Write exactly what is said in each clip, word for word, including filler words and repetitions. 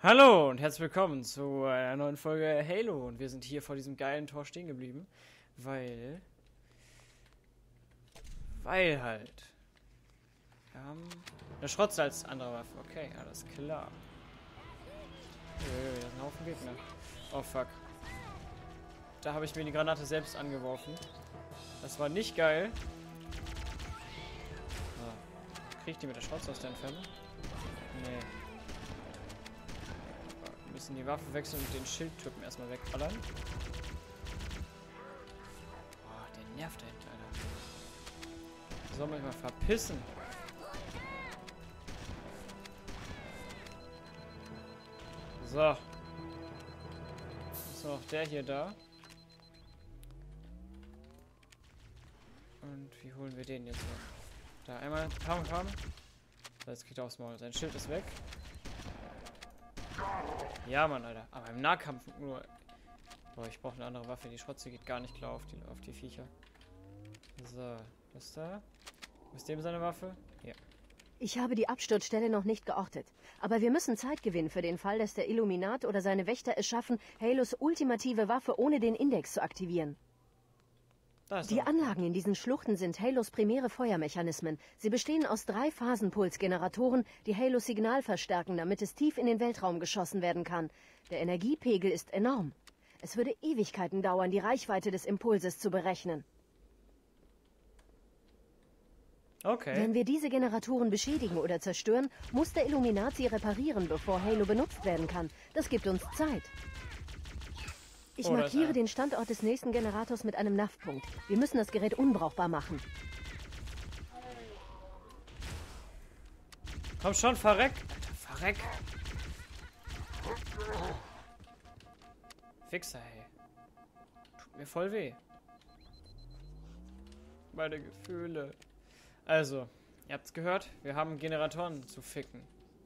Hallo und herzlich willkommen zu einer neuen Folge Halo. Und wir sind hier vor diesem geilen Tor stehen geblieben, weil... Weil halt... Wir haben eine Schrotze als andere Waffe. Okay, alles klar. Hier ist ein Haufen Gegner. Oh fuck. Da habe ich mir die Granate selbst angeworfen. Das war nicht geil. Ah. Krieg ich die mit der Schrotze aus der Entfernung? Nee. Wir müssen die Waffe wechseln und den Schildtypen erstmal wegballern. Boah, der nervt da hinten, Alter. Soll man mal verpissen? So. Ist noch der hier da. Und wie holen wir den jetzt noch? Da einmal. Pam, pam. So, jetzt kriegt er aufs Maul. Sein Schild ist weg. Ja, Mann, Alter. Aber im Nahkampf nur... Boah, ich brauche eine andere Waffe. Die Schrotze geht gar nicht klar auf die, auf die Viecher. So, was ist da? Ist dem seine Waffe? Ja. Ich habe die Absturzstelle noch nicht geortet. Aber wir müssen Zeit gewinnen für den Fall, dass der Illuminat oder seine Wächter es schaffen, Halos ultimative Waffe ohne den Index zu aktivieren. Die Anlagen in diesen Schluchten sind Halos primäre Feuermechanismen. Sie bestehen aus drei Phasenpulsgeneratoren, die Halos Signal verstärken, damit es tief in den Weltraum geschossen werden kann. Der Energiepegel ist enorm. Es würde Ewigkeiten dauern, die Reichweite des Impulses zu berechnen. Okay. Wenn wir diese Generatoren beschädigen oder zerstören, muss der Illuminat sie reparieren, bevor Halo benutzt werden kann. Das gibt uns Zeit. Ich Oh, markiere den Standort des nächsten Generators mit einem N A V-Punkt. Wir müssen das Gerät unbrauchbar machen. Komm schon, verreck! Alter, verreck! Fixer, hey. Tut mir voll weh. Meine Gefühle. Also, ihr habt's gehört, wir haben Generatoren zu ficken.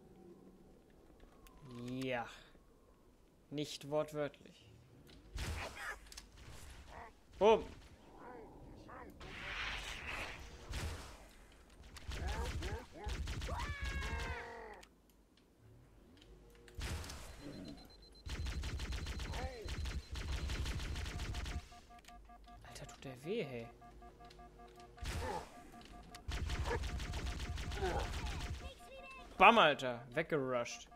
Ja. Nicht wortwörtlich. Boom. Alter, tut der weh, hey. Bam, Alter. Weggerusht.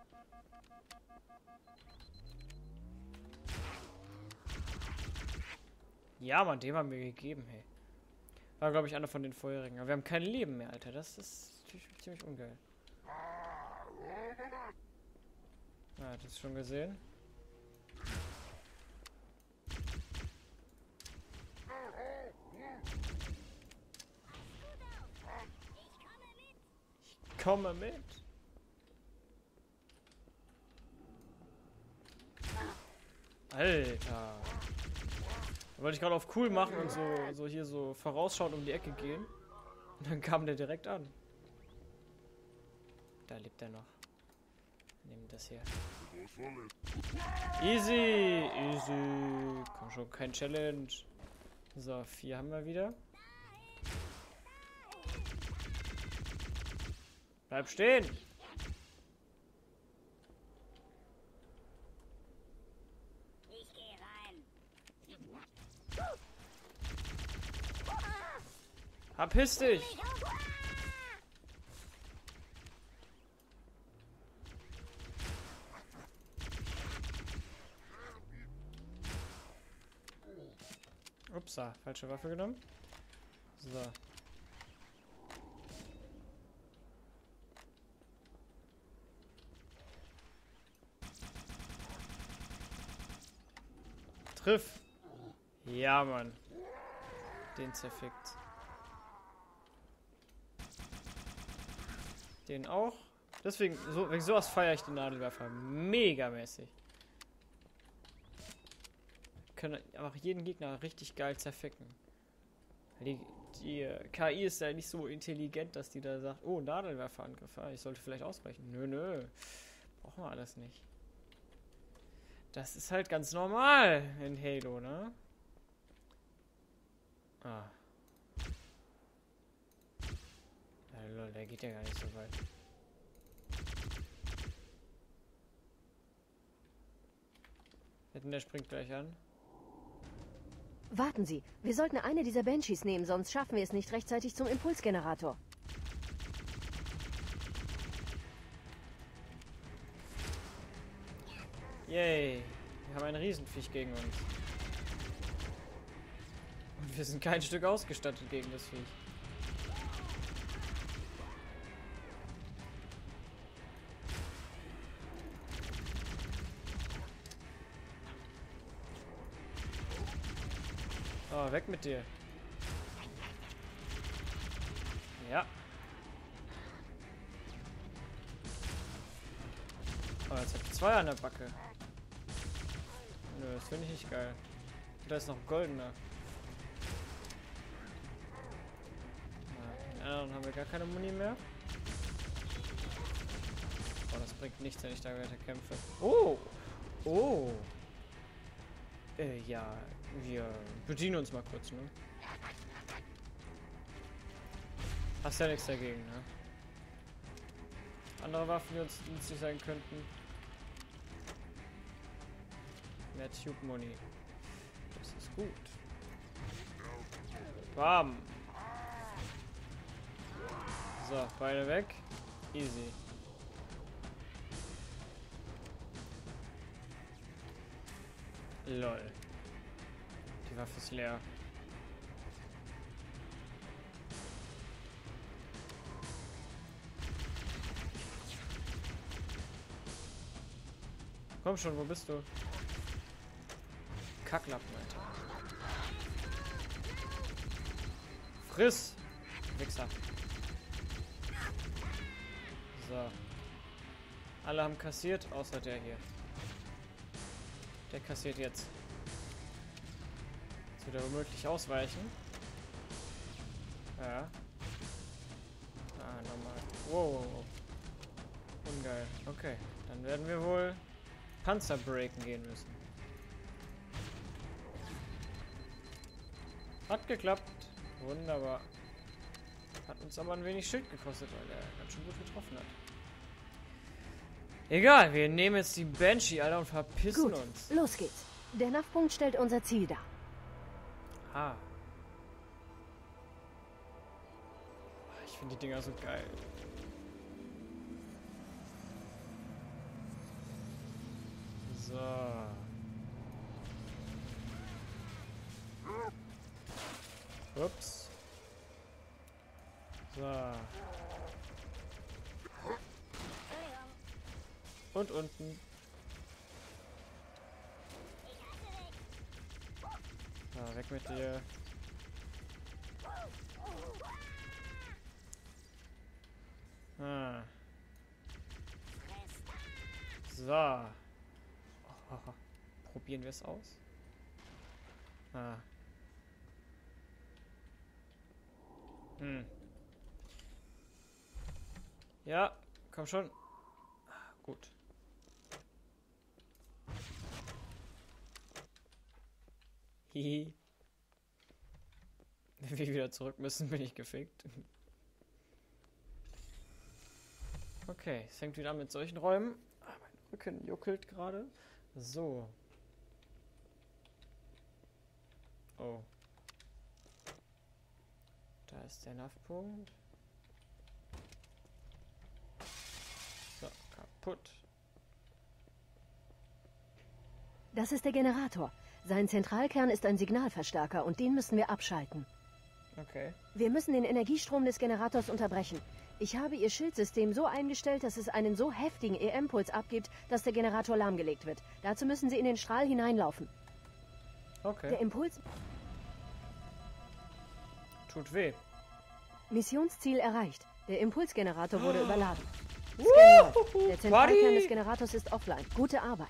Ja, Mann, dem haben wir gegeben, hey. War, glaube ich, einer von den vorherigen. Aber wir haben kein Leben mehr, Alter. Das ist ziemlich, ziemlich ungeil. Ah, das schon gesehen. Ich komme mit. Alter. Da wollte ich gerade auf cool machen und so, so hier so vorausschauen um die Ecke gehen. Und dann kam der direkt an. Da lebt er noch. Nehmen das hier. Easy, easy. Komm schon, kein Challenge. So, vier haben wir wieder. Bleib stehen. Verpiss dich! Upsa, falsche Waffe genommen. So. Triff! Ja, Mann. Den zerfickt. Den auch. Deswegen, so, wegen sowas feiere ich den Nadelwerfer megamäßig. Können einfach jeden Gegner richtig geil zerficken. Die, die K I ist ja nicht so intelligent, dass die da sagt, oh, Nadelwerferangriff, ich sollte vielleicht ausweichen. Nö, nö. Brauchen wir alles nicht. Das ist halt ganz normal in Halo, ne? Ah. Ja, lol, der geht ja gar nicht so weit. Der springt gleich an. Warten Sie, wir sollten eine dieser Banshees nehmen, sonst schaffen wir es nicht rechtzeitig zum Impulsgenerator. Yay, wir haben ein Riesenviech gegen uns. Und wir sind kein Stück ausgestattet gegen das Viech. Oh, weg mit dir. Ja. Oh, jetzt hab ich zwei an der Backe. Nö, das finde ich nicht geil. Da ist noch ein goldener. Den anderen haben wir gar keine Muni mehr. Oh, das bringt nichts, wenn ich da weiter kämpfe. Oh! Oh! Äh, ja, wir bedienen uns mal kurz, ne? Hast ja nichts dagegen, ne? Andere Waffen, die uns nützlich sein könnten. Mehr Tube Money. Das ist gut. Bam! So, beide weg. Easy. Lol. Die Waffe ist leer. Komm schon, wo bist du? Kacklappen, Alter. Friss! Wichser. So. Alle haben kassiert, außer der hier. Der kassiert jetzt. Jetzt wird er womöglich ausweichen. Ja. Ah, nochmal. Wow. Ungeil. Okay. Dann werden wir wohl Panzer breaken gehen müssen. Hat geklappt. Wunderbar. Hat uns aber ein wenig Schild gekostet, weil er ganz schön gut getroffen hat. Egal, wir nehmen jetzt die Banshee, Alter, und verpissen Gut, uns. Los geht's. Der N A V-Punkt stellt unser Ziel dar. Ah. Ich finde die Dinger so geil. So. Ups. So. Und unten. So, weg mit dir. Ah. So. Oh, probieren wir es aus. Ah. Hm. Ja, komm schon. Ah, gut. Hihi. Wenn wir wieder zurück müssen, bin ich gefickt. Okay, es fängt wieder an mit solchen Räumen. Ah, mein Rücken juckelt gerade. So. Oh. Da ist der N A V-Punkt. So, kaputt. Das ist der Generator. Sein Zentralkern ist ein Signalverstärker und den müssen wir abschalten. Okay. Wir müssen den Energiestrom des Generators unterbrechen. Ich habe Ihr Schildsystem so eingestellt, dass es einen so heftigen E M-Puls abgibt, dass der Generator lahmgelegt wird. Dazu müssen Sie in den Strahl hineinlaufen. Okay. Der Impuls... Tut weh. Missionsziel erreicht. Der Impulsgenerator wurde oh. überladen. Scan läuft. Der Zentralkern des Generators ist offline. Gute Arbeit.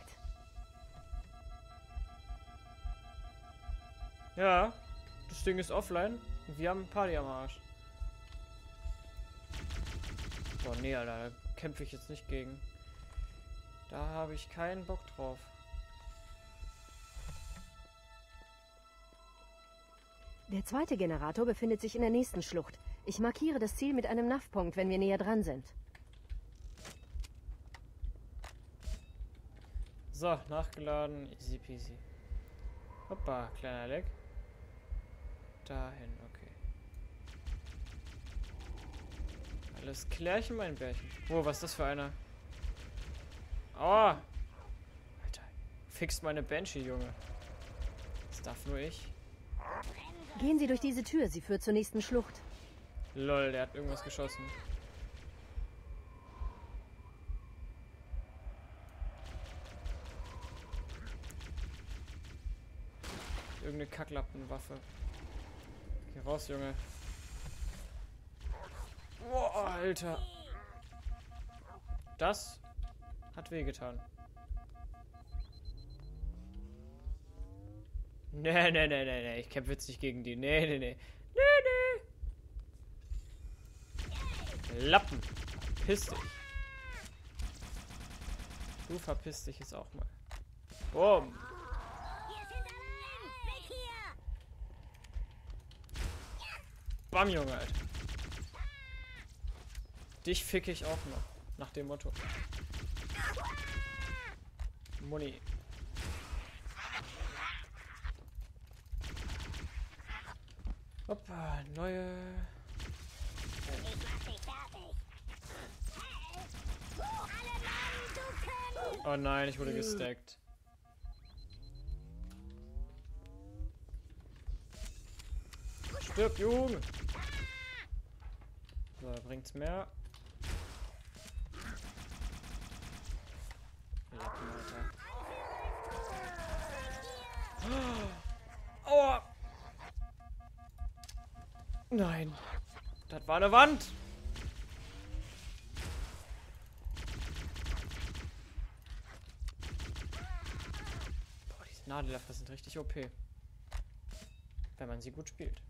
Ja, das Ding ist offline und wir haben Party am Arsch. Boah, nee, Alter, da kämpfe ich jetzt nicht gegen. Da habe ich keinen Bock drauf. Der zweite Generator befindet sich in der nächsten Schlucht. Ich markiere das Ziel mit einem N A V-Punkt, wenn wir näher dran sind. So, nachgeladen. Easy peasy. Hoppa, kleiner Leck. Dahin, okay. Alles klärchen, mein Bärchen. Oh, was ist das für einer? Oh! Alter, fixt meine Banshee, Junge. Das darf nur ich. Gehen Sie durch diese Tür, sie führt zur nächsten Schlucht. Lol, der hat irgendwas geschossen. Irgendeine Kacklappenwaffe. Geh raus, Junge. Boah, Alter. Das hat wehgetan. Nee, nee, nee, nee, nee. Ich kämpfe jetzt nicht gegen die. Nee, nee, nee. Nee, nee. Lappen. Verpiss dich. Du verpiss dich jetzt auch mal. Boom. Bam, Junge, Alter. Dich fick ich auch noch. Nach dem Motto. Muni. Hoppa, neue... Oh nein, ich wurde gestackt. Stirb, Junge! So, bringt's mehr. Lappen, Alter. Aua! Nein. Das war eine Wand. Boah, diese Nadelwerfer sind richtig O P. Wenn man sie gut spielt.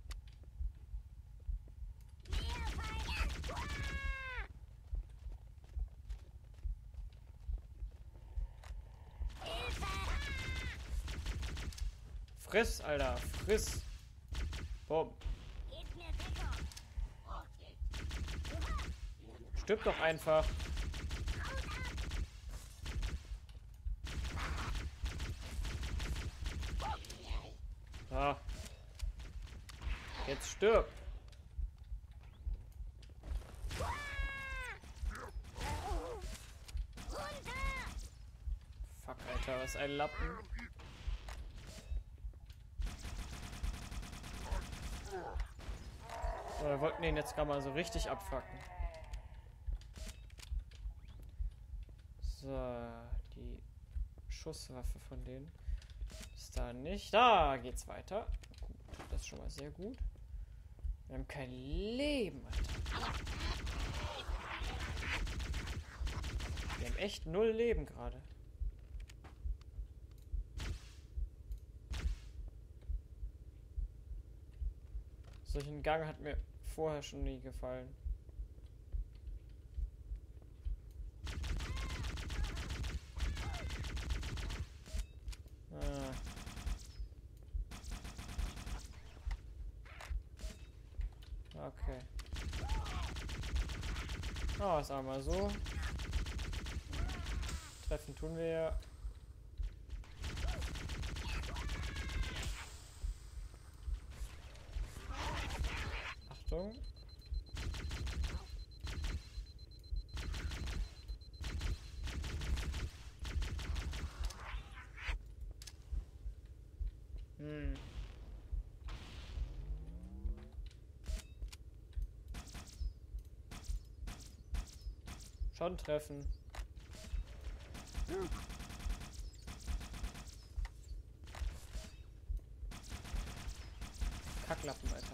Friss, Alter, friss. Boom. Stirb doch einfach. Ah. Jetzt stirb. Fuck, Alter, was ein Lappen. So, wir wollten den jetzt gerade mal so richtig abfacken. So, die Schusswaffe von denen ist da nicht. Da geht's weiter. Gut, das ist schon mal sehr gut. Wir haben kein Leben, Alter. Wir haben echt null Leben gerade. Solchen Gang hat mir vorher schon nie gefallen. Ah. Okay. Ah, ist einmal so. Treffen tun wir ja. Achtung. Hm. Schon treffen. Kacklappen, Alter.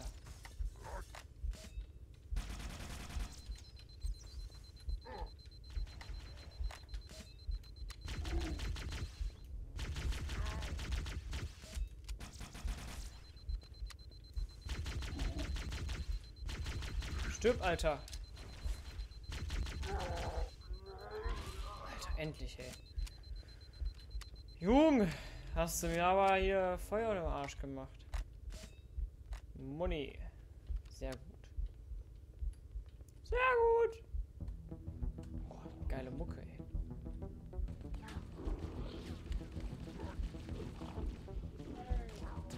Stirb, Alter. Alter, endlich, ey. Junge, hast du mir aber hier Feuer im Arsch gemacht. Money. Sehr gut. Sehr gut. Oh, geile Mucke, ey.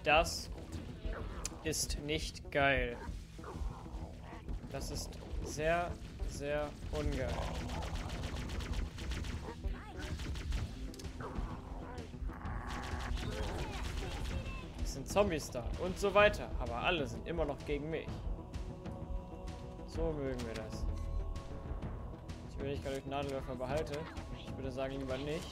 Das ist nicht geil. Das ist sehr, sehr ungeil. Es sind Zombies da und so weiter, aber alle sind immer noch gegen mich. So mögen wir das. Ich will nicht gerade durch den Nadelwerfer behalte. Ich würde sagen, lieber nicht.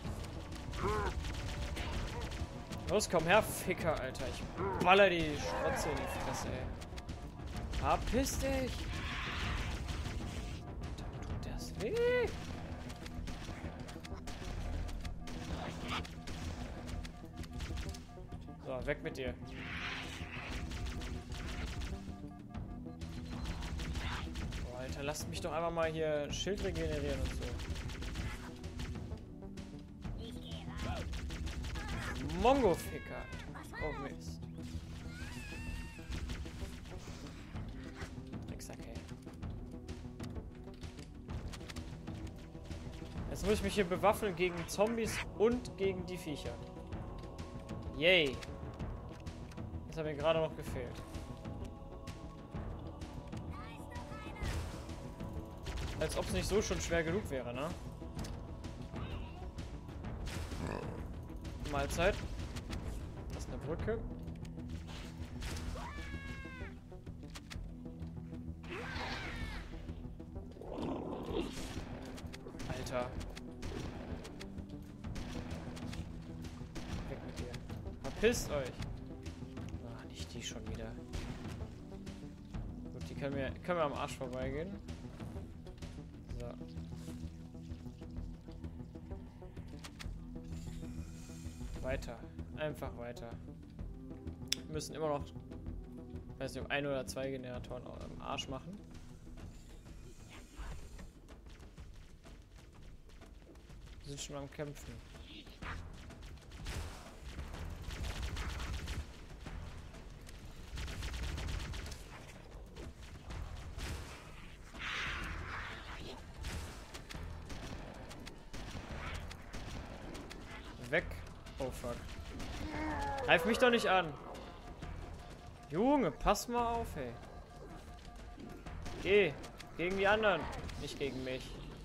Los, komm her, Ficker, Alter. Ich baller die Schrotze in die Fresse, ey. Verpiss dich! Tut das weh? So, weg mit dir. Oh, Alter, lasst mich doch einfach mal hier Schild regenerieren und so. Mongo-Ficker. Oh Mist. Drecksack, ey. Jetzt muss ich mich hier bewaffnen gegen Zombies und gegen die Viecher. Yay. Das hat mir gerade noch gefehlt. Als ob es nicht so schon schwer genug wäre, ne? Mahlzeit. Das ist eine Brücke. Alter. Weg mit dir. Verpisst euch. Ach, nicht die schon wieder. Gut, die können wir, können wir am Arsch vorbeigehen. So. Weiter. Einfach weiter. Wir müssen immer noch, weiß nicht, ein oder zwei Generatoren am Arsch machen. Wir sind schon am Kämpfen. Weg. Oh fuck. Greif mich doch nicht an. Junge, pass mal auf, ey. Geh. Gegen die anderen. Nicht gegen mich.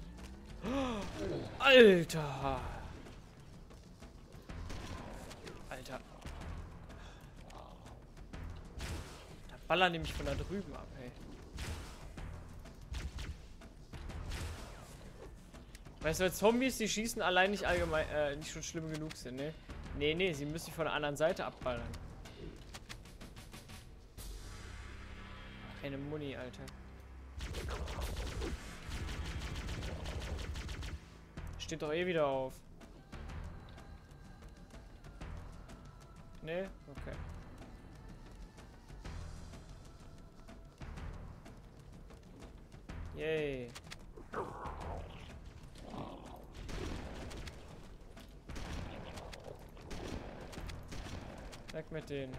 Alter. Alter. Da ballern die mich von da drüben ab, ey. Weißt du, Zombies, die schießen allein nicht allgemein, äh, nicht schon schlimm genug sind, ne? Nee, nee, sie müssen von der anderen Seite abballern. Keine Muni, Alter. Steht doch eh wieder auf. Nee? Okay. Yay. Weg mit denen.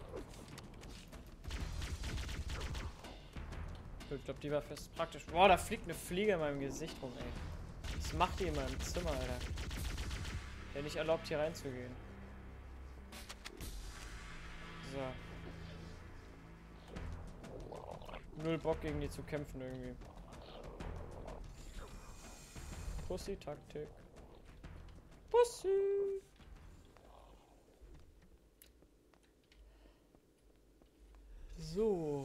Ich glaube, die Waffe ist praktisch. Boah, da fliegt eine Fliege in meinem Gesicht rum, ey. Was macht die in meinem Zimmer, Alter? Der nicht erlaubt, hier reinzugehen. So. Null Bock gegen die zu kämpfen irgendwie. Pussy-Taktik. Pussy! So.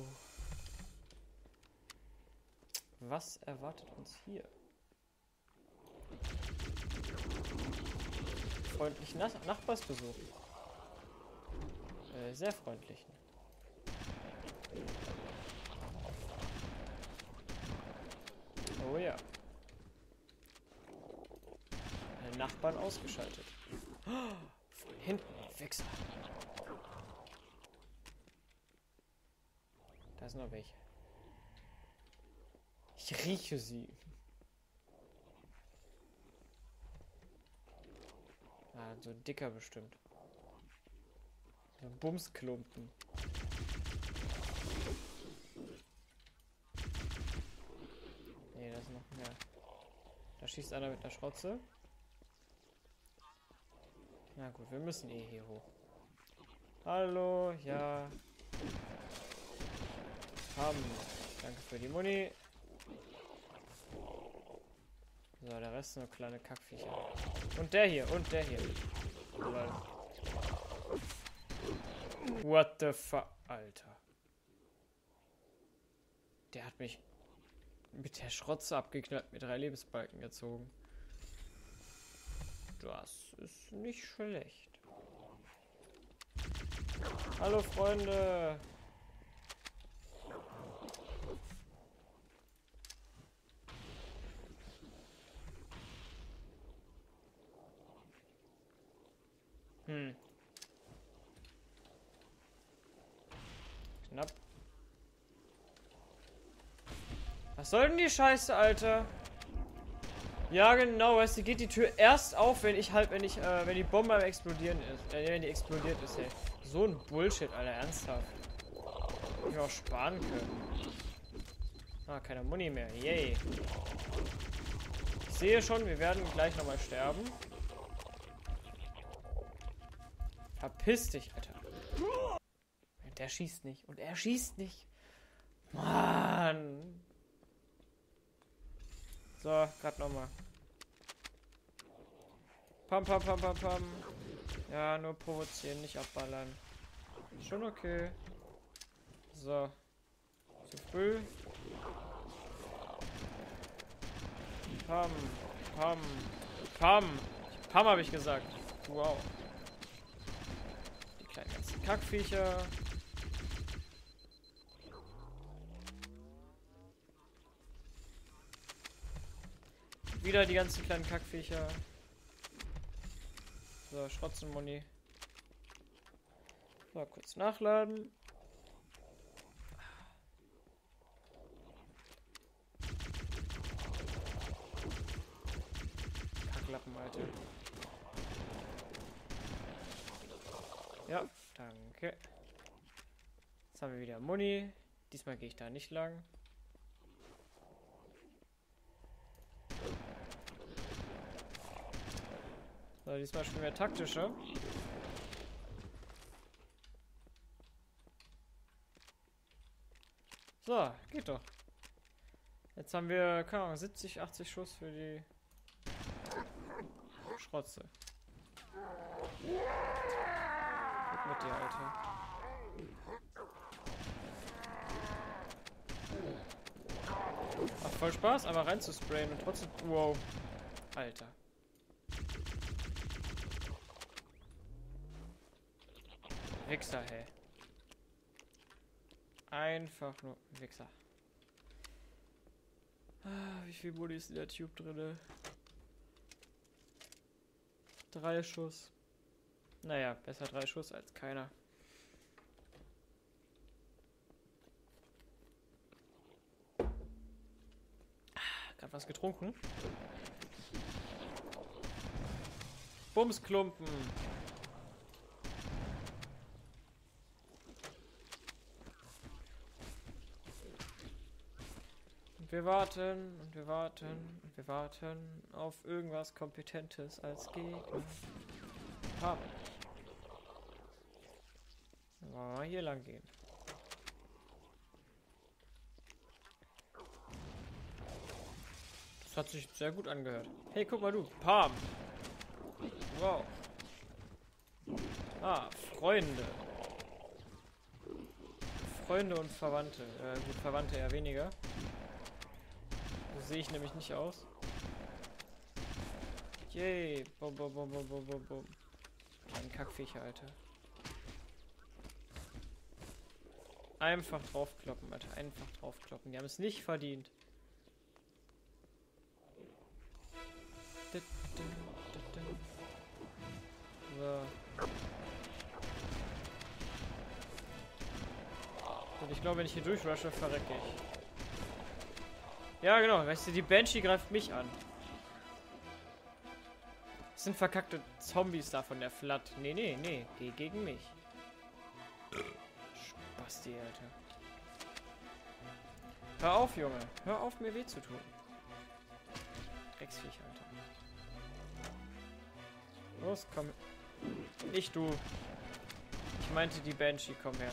Was erwartet uns hier? Freundlichen Nas Nachbarsbesuch. Äh, sehr freundlichen. Oh ja. Meine Nachbarn ausgeschaltet. Oh, von hinten, Wichser. Da sind noch welche. Ich rieche sie. Ah, so dicker bestimmt. So Bumsklumpen. Nee, da ist noch mehr. Da schießt einer mit der Schrotze. Na gut, wir müssen eh hier hoch. Hallo, ja. Haben. Danke für die Muni. So, der Rest sind nur kleine Kackviecher. Und der hier, und der hier. What the fuck, Alter. Der hat mich mit der Schrotze abgeknallt, mit drei Lebensbalken gezogen. Das ist nicht schlecht. Hallo Freunde. Hm. Knapp. Was soll denn die Scheiße, Alter? Ja, genau, weißt du, geht die Tür erst auf, wenn ich halt, wenn ich, äh, wenn die Bombe am Explodieren ist. Äh, wenn die explodiert ist, ey. So ein Bullshit, Alter, ernsthaft. Hätte ich auch sparen können. Ah, keine Muni mehr. Yay. Ich sehe schon, wir werden gleich nochmal sterben. Verpiss dich, Alter. Der schießt nicht. Und er schießt nicht. Mann. So, grad nochmal. Pam, pam, pam, pam, pam. Ja, nur provozieren, nicht abballern. Schon okay. So. Zu früh. Pam, pam, pam. Pam habe ich gesagt. Wow. Die kleinen ganzen Kackviecher. Wieder die ganzen kleinen Kackviecher. So, Schrotzenmuni. So, kurz nachladen. Kacklappen, Alter. Ja, danke. Jetzt haben wir wieder Muni. Diesmal gehe ich da nicht lang. So, diesmal spielen wir taktischer. So, geht doch. Jetzt haben wir, keine Ahnung, siebzig, achtzig Schuss für die Schrotze. Gut mit dir, Alter. Macht voll Spaß, einfach reinzusprayen und trotzdem... Wow. Alter. Wichser, hey. Einfach nur Wichser. Ah, wie viel Body ist in der Tube drinne? Drei Schuss. Naja, besser drei Schuss als keiner. Gerade was getrunken. Bumsklumpen. Und wir warten und wir warten und wir warten auf irgendwas Kompetentes als Gegner. Haben. Dann wollen wir mal hier lang gehen. Das hat sich sehr gut angehört. Hey, guck mal du. Pam. Wow. Ah, Freunde. Freunde und Verwandte. Äh, gut, Verwandte eher weniger. So sehe ich nämlich nicht aus. Yay. Bum, bum, bum, bum, bum, bum, bum. Ein Kackviecher, Alter. Einfach draufkloppen, Alter. Einfach draufkloppen. Die haben es nicht verdient. So. Und ich glaube, wenn ich hier durchrushe, verrecke ich. Ja, genau. Weißt du, die Banshee greift mich an. Das sind verkackte Zombies da von der Flat. Nee, nee, nee. Geh gegen mich. Spasti, Alter. Hör auf, Junge. Hör auf, mir weh zu tun. Drecksviech, Alter. Los, komm. Nicht du. Ich meinte die Banshee, komm her.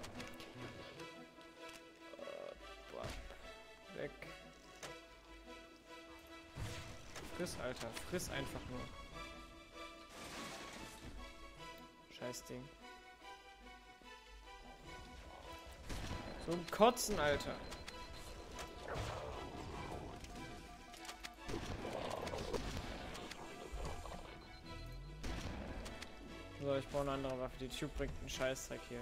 Weg. Friss, Alter. Friss einfach nur. Scheiß Ding. So ein Kotzen, Alter. So, ich brauche eine andere Waffe. Die Tube bringt einen Scheißdreck hier.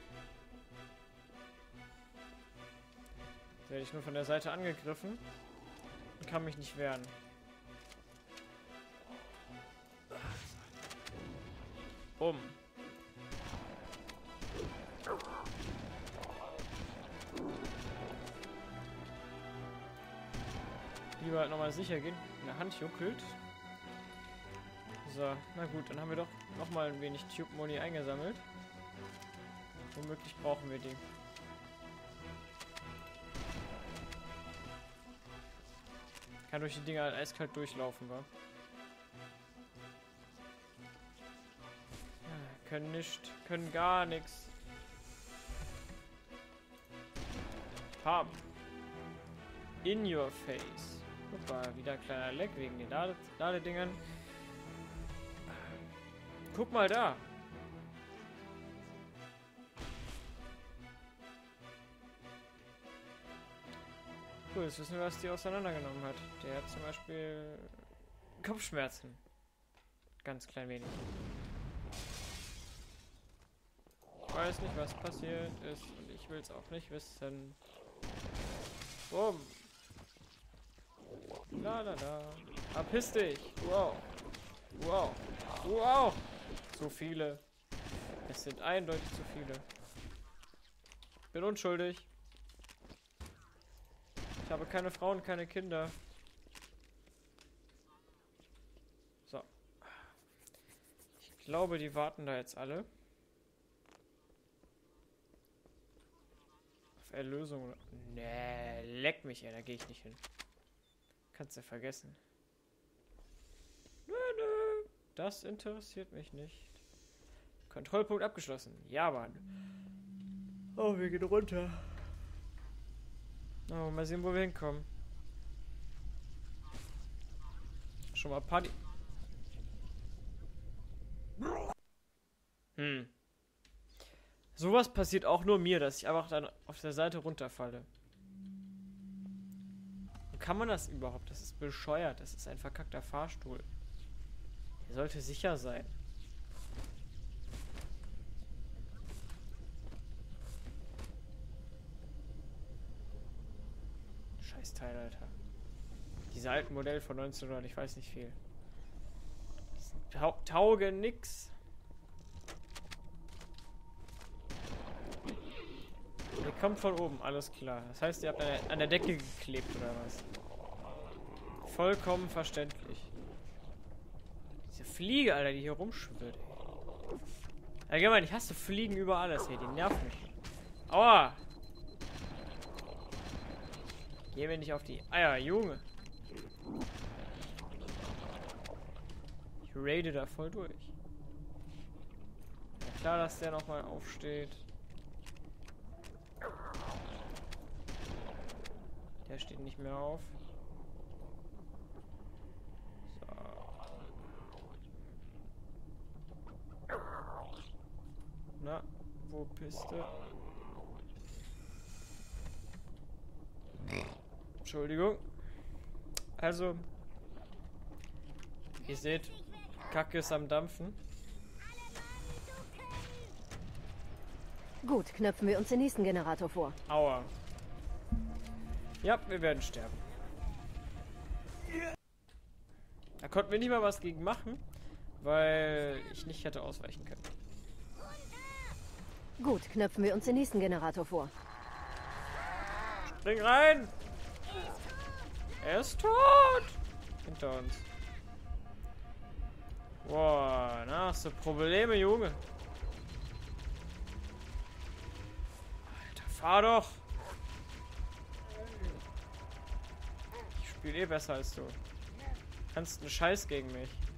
Da werde ich nur von der Seite angegriffen und kann mich nicht wehren. Bumm. Lieber halt nochmal sicher gehen. Eine Hand juckelt. So, na gut, dann haben wir doch nochmal ein wenig Tube-Moni eingesammelt. Womöglich brauchen wir die. Kann durch die Dinger halt eiskalt durchlaufen, wa? Ja, können nicht, können gar nichts. Pam. In your face. Hoppa, wieder ein kleiner Leck wegen den Lade Ladedingern. Guck mal da. Cool, jetzt wissen wir, was die auseinandergenommen hat. Der hat zum Beispiel Kopfschmerzen. Ganz klein wenig. Ich weiß nicht, was passiert ist und ich will es auch nicht wissen. Bumm. La la la. Verpiss dich. Wow. Wow. Wow. So viele. Es sind eindeutig zu viele. Bin unschuldig. Ich habe keine Frauen, keine Kinder. So. Ich glaube, die warten da jetzt alle. Auf Erlösung. Nee, leck mich, ey, da gehe ich nicht hin. Kannst du vergessen. Nö, nö. Das interessiert mich nicht. Kontrollpunkt abgeschlossen. Ja, Mann. Oh, wir gehen runter. Oh, mal sehen, wo wir hinkommen. Schon mal Party. Hm. Sowas passiert auch nur mir, dass ich einfach dann auf der Seite runterfalle. Wie kann man das überhaupt? Das ist bescheuert. Das ist ein verkackter Fahrstuhl. Der sollte sicher sein. Scheiß Teil, Alter. Diese alten Modelle von neunzehnhundert, ich weiß nicht viel. Die tau taugen nix. Ihr kommt von oben, alles klar. Das heißt, ihr habt an der, an der Decke geklebt, oder was? Vollkommen verständlich. Diese Fliege, Alter, die hier rumschwirrt, ey. Allgemein, ich hasse Fliegen über alles, ey. Die nerven mich. Aua! Geh mir nicht auf die Eier, Junge. Ich raide da voll durch. Ja, klar, dass der nochmal aufsteht. Der steht nicht mehr auf. So. Na, wo bist du? Entschuldigung. Also, ihr seht, Kacke ist am Dampfen. Gut, knöpfen wir uns den nächsten Generator vor. Aua. Ja, wir werden sterben. Da konnten wir nicht mal was gegen machen, weil ich nicht hätte ausweichen können. Gut, knöpfen wir uns den nächsten Generator vor. Spring rein! Er ist tot! Hinter uns. Boah, na, hast du Probleme, Junge? Alter, fahr doch! Ich spiele eh besser als du. Kannst einen Scheiß gegen mich.